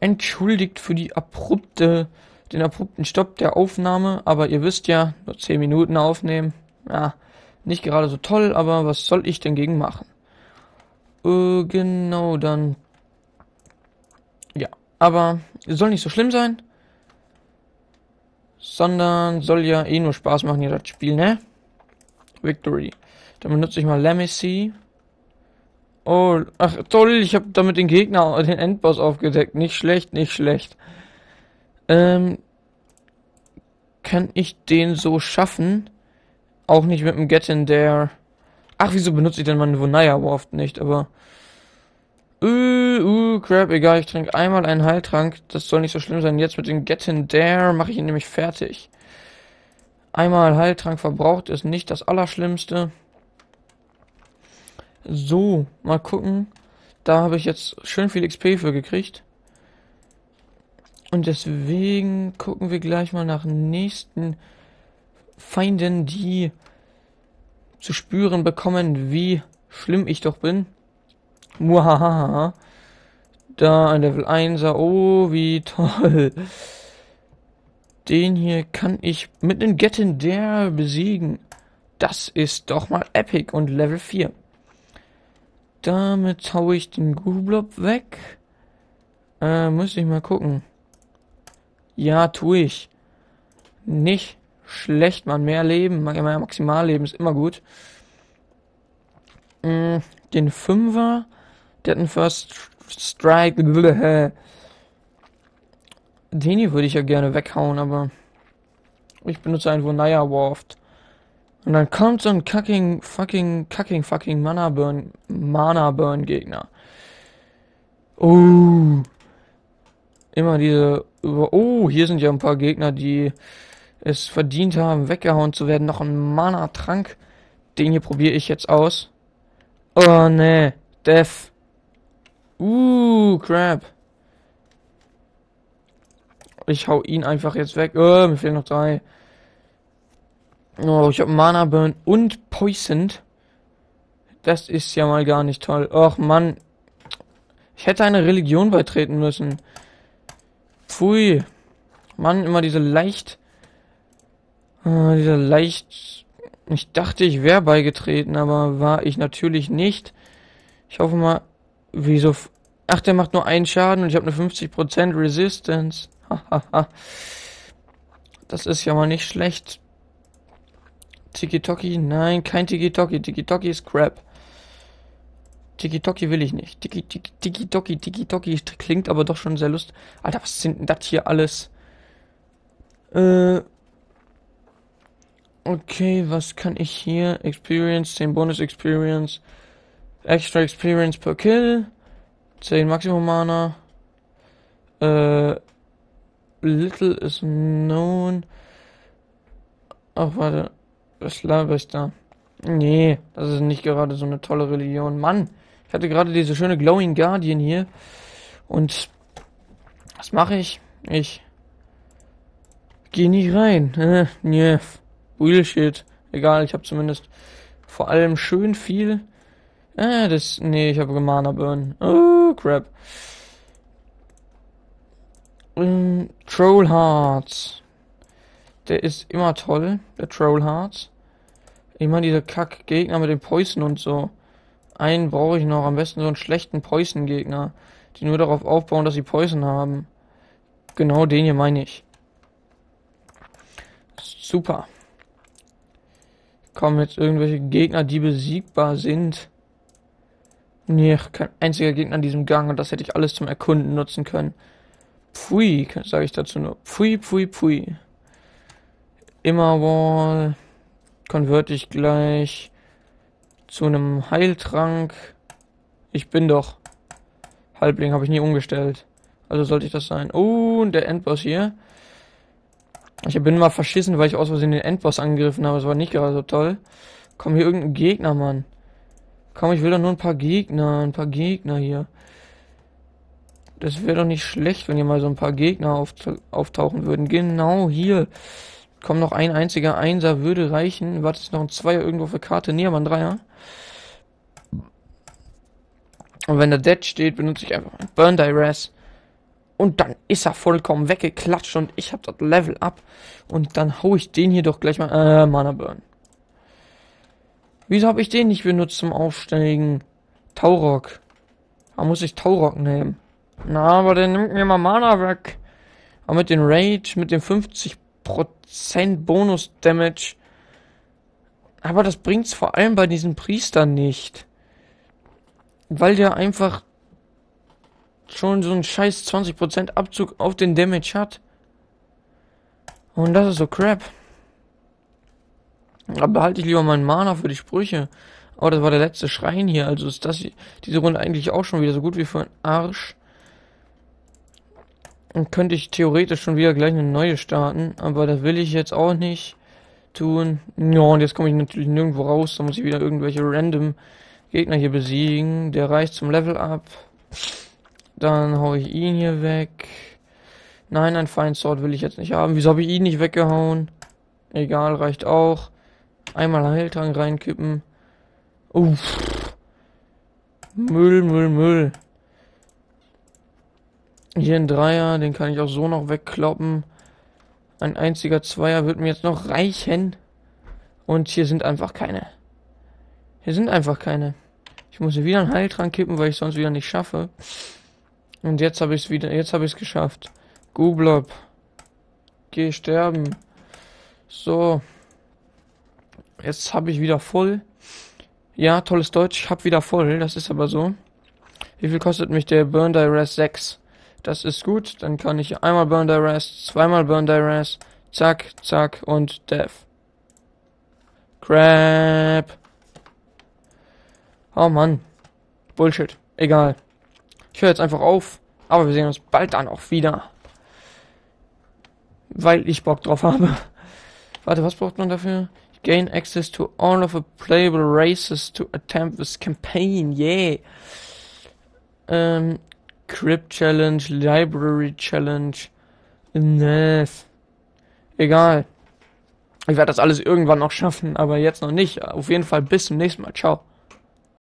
Entschuldigt für den abrupten Stopp der Aufnahme, aber ihr wisst ja, nur 10 Minuten aufnehmen. Ja, nicht gerade so toll, aber was soll ich denn gegen machen? Genau, dann. Ja, aber es soll nicht so schlimm sein. Sondern soll ja eh nur Spaß machen hier, das Spiel, ne? Victory. Dann benutze ich mal Legacy. Oh, ach toll, ich habe damit den Gegner, den Endboss aufgedeckt. Nicht schlecht, nicht schlecht. Kann ich den so schaffen? Auch nicht mit dem Get in There. Ach, wieso benutze ich denn meine Vonaya Warft nicht? Aber crap, egal, ich trinke einmal einen Heiltrank. Das soll nicht so schlimm sein. Jetzt mit dem Get in There mache ich ihn nämlich fertig. Einmal Heiltrank verbraucht ist nicht das Allerschlimmste. So, mal gucken. Da habe ich jetzt schön viel XP für gekriegt. Und deswegen gucken wir gleich mal nach nächsten Feinden, die zu spüren bekommen, wie schlimm ich doch bin. Muhahaha. Da ein Level 1er. Oh, wie toll. Den hier kann ich mit einem Get in There besiegen. Das ist doch mal epic. Und Level 4. Damit haue ich den Gublob weg. Muss ich mal gucken. Ja, tue ich. Nicht schlecht, man. Mehr Leben, Maximalleben ist immer gut. Den 5er, der hat einen First Strike. Den hier würde ich ja gerne weghauen, aber ich benutze einen Vonaya Warft. Und dann kommt so ein fucking Mana Burn Gegner. Oh. Immer diese. Oh, hier sind ja ein paar Gegner, die es verdient haben, weggehauen zu werden. Noch ein Mana Trank. Den hier probiere ich jetzt aus. Oh ne. Death. Crap. Ich hau ihn einfach jetzt weg. Oh, mir fehlen noch 3. Oh, ich habe Mana Burn und Poisoned. Das ist ja mal gar nicht toll. Och, Mann. Ich hätte eine Religion beitreten müssen. Pfui. Mann, immer diese leicht... Ich dachte, ich wäre beigetreten, aber war ich natürlich nicht. Ich hoffe mal... Wieso... Ach, der macht nur einen Schaden und ich habe eine 50% Resistance. Hahaha. Das ist ja mal nicht schlecht. Tiki-Toki? Nein, kein Tiki-Toki. Tiki-Toki ist Crap. Tiki-Toki will ich nicht. Tiki-Toki klingt aber doch schon sehr lustig. Alter, was sind denn das hier alles? Okay, was kann ich hier? Experience, 10 Bonus Experience. Extra Experience per Kill. 10 Maximum Mana. Little is known. Ach, warte. Was laber ich da? Nee, das ist nicht gerade so eine tolle Religion. Mann, ich hatte gerade diese schöne Glowing Guardian hier. Und was mache ich? Ich gehe nicht rein. Nee, Bullshit. Egal, ich habe zumindest vor allem schön viel. Nee, ich habe Mana Burn. Oh, crap. Troll Hearts. Der ist immer toll, der Troll Hearts. Immer diese Kack-Gegner mit dem Poison und so. Einen brauche ich noch, am besten so einen schlechten Poison-Gegner, die nur darauf aufbauen, dass sie Poison haben. Genau den hier meine ich. Super. Kommen jetzt irgendwelche Gegner, die besiegbar sind. Nee, kein einziger Gegner in diesem Gang und das hätte ich alles zum Erkunden nutzen können. Pfui, sage ich dazu nur. Pfui, pfui, pfui. Immer Wall. Konverte ich gleich zu einem Heiltrank. Ich bin doch Halbling, habe ich nie umgestellt. Also sollte ich das sein. Oh, und der Endboss hier. Ich bin mal verschissen, weil ich aus Versehen den Endboss angegriffen habe. Das war nicht gerade so toll. Komm, hier irgendein Gegner, Mann. Komm, ich will doch nur ein paar Gegner hier. Das wäre doch nicht schlecht, wenn hier mal so ein paar Gegner auftauchen würden. Genau hier. Komm, noch ein einziger Einser würde reichen. Warte, ist noch ein Zweier irgendwo auf der Karte. Nee, aber ein Dreier. Und wenn der Dead steht, benutze ich einfach Burn Duress. Und dann ist er vollkommen weggeklatscht und ich habe das Level up. Und dann hau ich den hier doch gleich mal... Mana Burn. Wieso habe ich den nicht benutzt zum Aufsteigen? Taurok. Da muss ich Taurok nehmen. Na, aber der nimmt mir mal Mana weg. Aber mit dem Rage, mit dem 50% Bonus-Damage. Aber das bringt's vor allem bei diesen Priestern nicht. Weil der einfach schon so einen scheiß 20% Abzug auf den Damage hat. Und das ist so crap. Aber behalte ich lieber meinen Mana für die Sprüche. Aber das war der letzte Schrein hier. Also ist das diese Runde eigentlich auch schon wieder so gut wie für einen Arsch. Und könnte ich theoretisch schon wieder gleich eine neue starten. Aber das will ich jetzt auch nicht tun. Ja, und jetzt komme ich natürlich nirgendwo raus. Da muss ich wieder irgendwelche random Gegner hier besiegen. Der reicht zum Level up. Dann hau ich ihn hier weg. Nein, ein Fine Sword will ich jetzt nicht haben. Wieso habe ich ihn nicht weggehauen? Egal, reicht auch. Einmal Heiltrank reinkippen. Uff. Müll. Hier ein Dreier, den kann ich auch so noch wegkloppen. Ein einziger Zweier wird mir jetzt noch reichen. Und hier sind einfach keine. Ich muss hier wieder einen Heiltrank kippen, weil ich sonst wieder nicht schaffe. Und jetzt habe ich es geschafft. Gublob. Geh sterben. So. Jetzt habe ich wieder voll. Ja, tolles Deutsch, ich habe wieder voll, das ist aber so. Wie viel kostet mich der Burn Duress 6? Das ist gut, dann kann ich einmal Burn Duress, zweimal Burn Duress, zack, zack und Death. Crap. Oh Mann. Bullshit. Egal. Ich höre jetzt einfach auf, aber wir sehen uns bald dann auch wieder. Weil ich Bock drauf habe. Warte, was braucht man dafür? Gain access to all of the playable races to attempt this campaign. Yeah. Crypt Challenge, Library Challenge. Egal. Ich werde das alles irgendwann noch schaffen, aber jetzt noch nicht. Auf jeden Fall bis zum nächsten Mal. Ciao.